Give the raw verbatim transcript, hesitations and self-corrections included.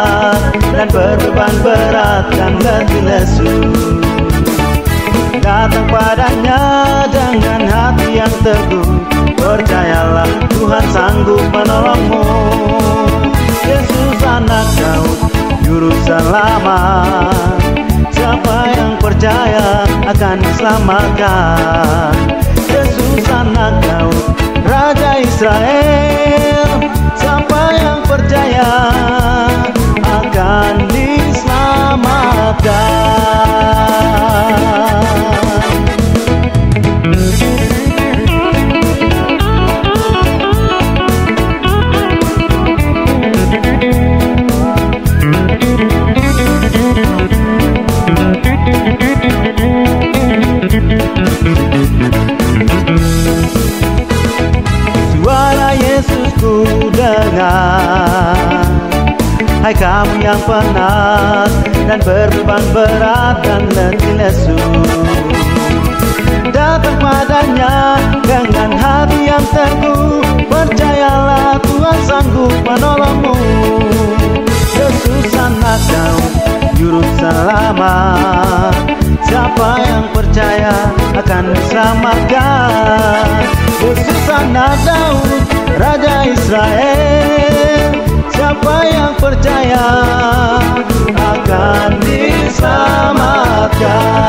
dan berbeban berat dan letih lesu. Datang padanya dengan hati yang teguh, percayalah Tuhan sanggup menolongmu. Yesus anak Daud, juru selamat, siapa yang percaya akan diselamatkan. Yesus anak Daud, Raja Israel, siapa yang percaya akan diselamatkan. Suara Yesus ku dengar, hai kamu yang penat dan berbeban berat dan letih lesu. Datang padanya dengan hati yang teguh, percayalah Tuhan sanggup menolongmu. Yesus anak Daud, juru selamat, siapa yang percaya akan diselamatkan. Yesus anak Daud, Raja Israel, siapa yang percaya akan diselamatkan.